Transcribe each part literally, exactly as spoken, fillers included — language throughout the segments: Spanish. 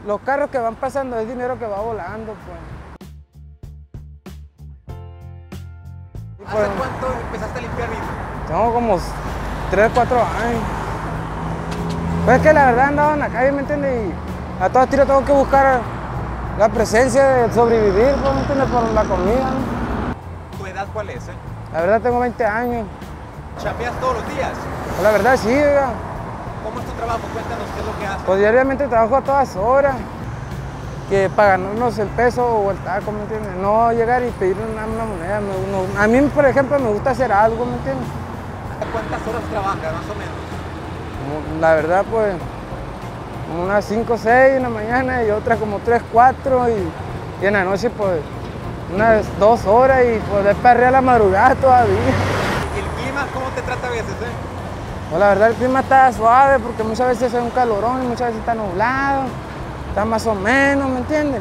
los carros que van pasando es dinero que va volando, pues. ¿Hace Pues, cuánto empezaste a limpiar vidrio? tengo como tres, cuatro años. Pues es que la verdad andaba en la calle, ¿me entiendes? Y a todas tiras tengo que buscar la presencia de sobrevivir, pues, ¿me entiendes? Por la comida, ¿no? ¿Tu edad cuál es? Eh? La verdad tengo veinte años. ¿Chambeas todos los días? Pues la verdad sí, oiga. ¿Cómo es tu trabajo? Cuéntanos qué es lo que haces. Pues diariamente trabajo a todas horas. Que para ganarnos el peso o el taco, ¿me entiendes? No llegar y pedir una, una moneda. Me, no, a mí, por ejemplo, me gusta hacer algo, ¿me entiendes? ¿Cuántas horas trabajas, más o menos? Como, la verdad, pues, como unas cinco o seis en la mañana y otras como tres, cuatro y, y en la noche, pues, unas dos horas y poder perrear a la madrugada todavía. ¿El clima cómo te trata a veces, eh? Pues la verdad el clima está suave porque muchas veces es un calorón y muchas veces está nublado, está más o menos, ¿me entiendes?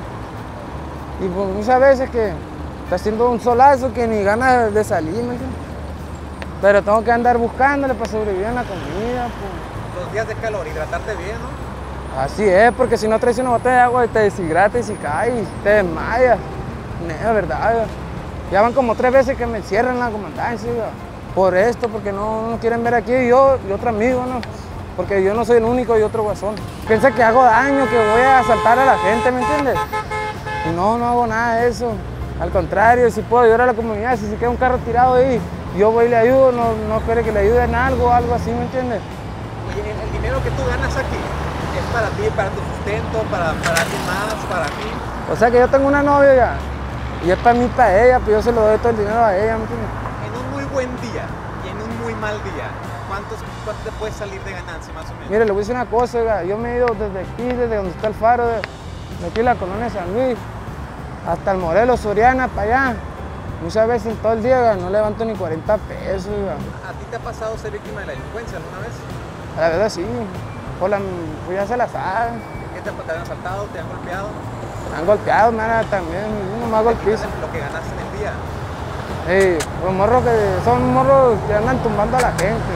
Y pues muchas veces que está haciendo un solazo que ni ganas de salir, ¿me entiendes? Pero tengo que andar buscándole para sobrevivir en la comida, pues. Los días de calor, hidratarte bien, ¿no? Así es, porque si no traes una botella de agua y te deshidratas y si caes, te desmayas. No, verdad. Ya van como tres veces que me encierran en la comandancia, por esto, porque no, no quieren ver aquí yo y otro amigo, ¿no? Porque yo no soy el único y otro guasón. Piensa que hago daño, que voy a asaltar a la gente, ¿me entiendes? Y no, no hago nada de eso. Al contrario, si puedo ayudar a la comunidad, si se queda un carro tirado ahí, yo voy y le ayudo, no, no espere que le ayude en algo o algo así, ¿me entiendes? Oye, el dinero que tú ganas aquí es para ti, para tu sustento, para, para alguien más, para ti. O sea que yo tengo una novia ya, y es para mí, para ella, pues yo se lo doy todo el dinero a ella, ¿me entiendes? En un muy buen día y en un muy mal día, ¿cuántos, ¿cuánto te puede salir de ganancia más o menos? Mire, le voy a decir una cosa, oiga, yo me he ido desde aquí, desde donde está el faro, de, de aquí la colonia San Luis, hasta el Morelos, Soriana, para allá. Muchas veces en todo el día, oiga, no levanto ni cuarenta pesos, oiga. ¿A ti te ha pasado ser víctima de la delincuencia alguna vez? La verdad sí, por la, pues ya se la sabe. ¿Qué te, te han asaltado, te han golpeado? Me han golpeado, me han también, uno me ha golpeado. Lo que ganaste en el día. Sí, los morros que son morros que andan tumbando a la gente.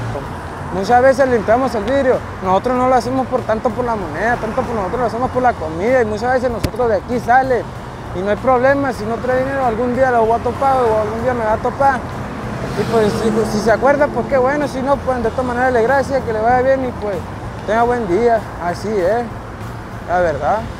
Muchas veces limpiamos el vidrio, nosotros no lo hacemos por tanto por la moneda, tanto por nosotros lo hacemos por la comida y muchas veces nosotros de aquí sale y no hay problema, si no trae dinero algún día lo voy a topar o algún día me va a topar. Y pues si, si se acuerda, pues qué bueno, si no, pues de todas maneras le gracias, que le vaya bien y pues tenga buen día, así es, la verdad.